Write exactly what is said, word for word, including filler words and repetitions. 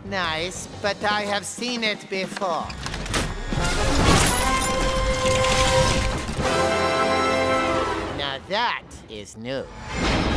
nice, but I have seen it before. Now that is new.